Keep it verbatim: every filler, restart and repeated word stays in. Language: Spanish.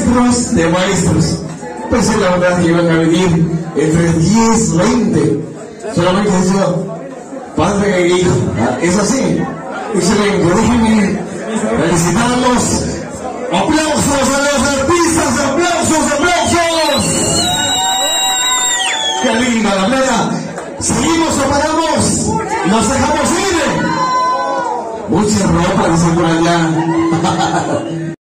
maestros de maestros. Pensé la verdad que iban a venir entre diez, veinte. Solamente eso, padre e hijo. Es así. Excelente. Déjenme felicitarlos. ¡Aplausos a los artistas! ¡Aplausos, aplausos! ¡Qué linda la playa! ¿Seguimos o paramos? ¿Nos dejamos ir? Mucha ropa, dice por allá.